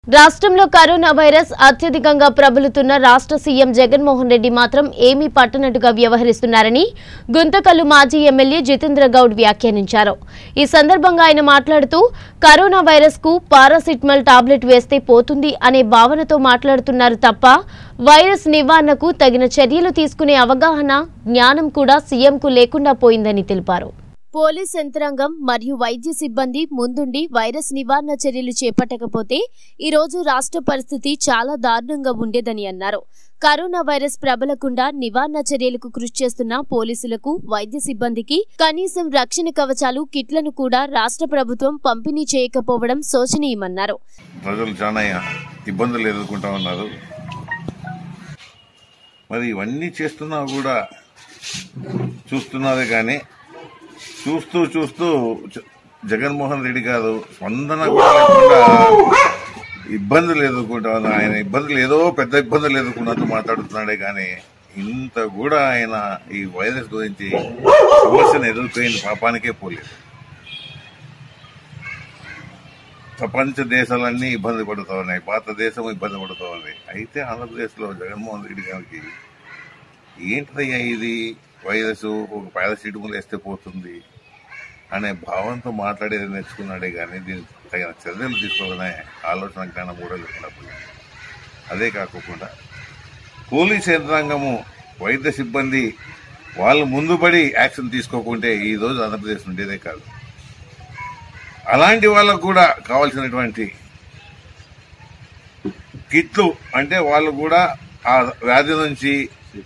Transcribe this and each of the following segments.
రాష్ట్రంలో corona virus అత్యధికంగా ప్రబలుతున్న రాష్ట్ర సీఎం జగన్మోహన్ రెడ్డి మాత్రం ఏమీ పట్టనట్టుగా వ్యవహరిస్తున్నారని గుంతకల్లు మాజీ ఎమ్మెల్యే జితేంద్ర గౌడ్ వ్యాఖ్యానించారు. ఈ సందర్భంగా ఆయన మాట్లాడుతూ కరోనా వైరస్ కు పారాసిటమాల్ టాబ్లెట్ వేస్తే పోతుంది అనే భావనతో మాట్లాడుతున్నారు తప్ప వైరస్ నివారణకు తగిన చర్యలు తీసుకునే అవగాహన, జ్ఞానం కూడా సీఎంకు లేకుండా పోయిందని తెలిపారు. పోలీస్ యంత్రాంగం మరియు వైద్య సిబ్బంది ముందుండి వైరస్ నివారణ చర్యలు చేపట్టకపోతే ఈ రోజు రాష్ట్ర పరిస్థితి చాలా దారుణంగా ఉండేదని అన్నారు. కరోనా వైరస్ ప్రబలకుండా నివారణ చర్యలకు కృషి చేస్తున్న పోలీసులకు, వైద్య సిబ్బందికి కనీసం రక్షణ కవచాలు, కిట్లను కూడా రాష్ట్ర ప్రభుత్వం పంపిణీ చేయకపోవడం శోచనీయమన్నారు. ప్రజలు చాలా ఇబ్బందులు ఎదుర్కొంటా ఉన్నారు. మరి ఇవన్నీ చేస్తున్నా కూడా చూస్తున్నారే కానీ చూస్తూ జగన్మోహన్ రెడ్డి గారు స్పందన కూడా లేకుండా ఇబ్బందులు ఎదుర్కొంటా ఉన్నారు. ఆయన ఇబ్బందులు ఏదో పెద్ద ఇబ్బందులు ఎదుర్కొన్నట్టు మాట్లాడుతున్నాడే కానీ ఇంత కూడా ఆయన ఈ వైరస్ గురించి సమస్యను ఎదుర్కొయిన పాపానికే పోలేదు. ప్రపంచ దేశాలన్నీ ఇబ్బంది పడుతూ ఉన్నాయి, భారతదేశం ఇబ్బంది పడుతూ ఉంది. అయితే ఆంధ్రప్రదేశ్ లో జగన్మోహన్ రెడ్డి గారికి ఏంటయ్యా ఇది వైరస్, ఒక పారాసిటమాల్ వేస్తే పోతుంది అనే భావంతో మాట్లాడేది నేర్చుకున్నాడే కానీ దీనికి తగిన చర్యలు తీసుకోవాలనే ఆలోచన జ్ఞానం కూడా లేకున్నప్పుడు, అదే కాకుండా పోలీస్ యంత్రాంగము, వైద్య సిబ్బంది వాళ్ళు ముందుపడి యాక్షన్ తీసుకోకుంటే ఈ రోజు ఆంధ్రప్రదేశ్ ఉండేదే కాదు. అలాంటి వాళ్ళకు కూడా కావాల్సినటువంటి కిట్లు, అంటే వాళ్ళు కూడా ఆ వ్యాధి నుంచి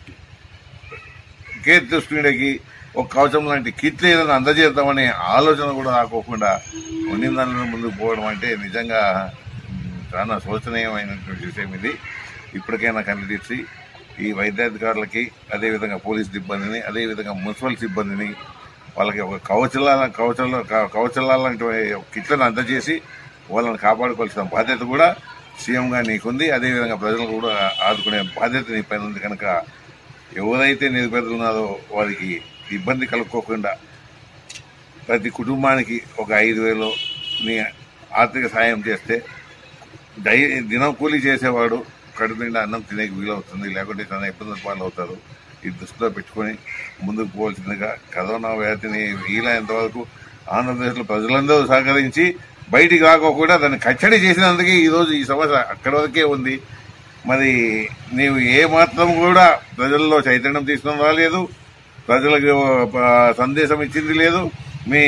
కేర్ తీసుకునేకి ఒక కవచం లాంటి కిట్లు ఏదైనా అందజేద్దామనే ఆలోచన కూడా రాకోకుండా ఉండిన దానిలో ముందుకు పోవడం అంటే నిజంగా చాలా శోచనీయమైనటువంటి విషయం. ఇది ఇప్పటికైనా కనిపించి ఈ వైద్యాధికారులకి, అదేవిధంగా పోలీస్ సిబ్బందిని, అదేవిధంగా మున్సిపల్ సిబ్బందిని వాళ్ళకి ఒక కవచలాంటి కిట్లను అందజేసి వాళ్ళని కాపాడుకోవాల్సిన బాధ్యత కూడా సీఎంగా నీకుంది. అదేవిధంగా ప్రజలను కూడా ఆదుకునే బాధ్యత నీ పైన ఉంది. కనుక ఎవరైతే నిరుపేదలు ఉన్నారో వారికి ఇబ్బంది కలుక్కోకుండా ప్రతి కుటుంబానికి ఒక 5,000 నీ ఆర్థిక సాయం చేస్తే దినం కూలీ చేసేవాడు కడుపు నిండా అన్నం తినేకి వీలవుతుంది, లేకుంటే చాలా ఇబ్బందులు పాలవుతారు. ఈ దృష్టిలో పెట్టుకుని ముందుకు పోవాల్సిందిగా కరోనా వ్యాధిని వీలైనంత వరకు ఆంధ్రప్రదేశ్లో ప్రజలందరూ సహకరించి బయటికి రాకోకుండా దాన్ని కట్టడి చేసినందుకే ఈరోజు ఈ సమస్య అక్కడి వరకే ఉంది. మరి నీవు ఏ మాత్రం కూడా ప్రజల్లో చైతన్యం తీసుకుని రాలేదు, ప్రజలకు సందేశం ఇచ్చింది లేదు. మీ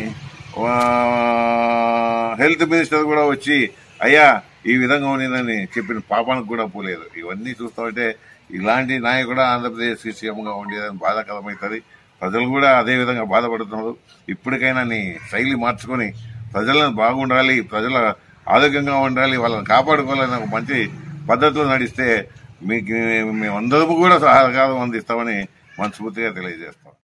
హెల్త్ మినిస్టర్ కూడా వచ్చి అయ్యా ఈ విధంగా ఉన్నదని చెప్పిన పాపానికి కూడా పోలేదు. ఇవన్నీ చూస్తామంటే ఇలాంటి నాయకుడు ఆంధ్రప్రదేశ్ సీఎంగా ఉండేదని బాధాకరమవుతుంది. ప్రజలు కూడా అదే విధంగా బాధపడుతున్నారు. ఇప్పటికైనా నీ శైలి మార్చుకొని ప్రజలను బాగుండాలి, ప్రజల ఆరోగ్యంగా ఉండాలి, వాళ్ళని కాపాడుకోవాలని ఒక మంచి పద్ధతిలో నడిస్తే మీకు మేమందరము కూడా సహకారం అందిస్తామని మనస్ఫూర్తిగా తెలియజేస్తాం.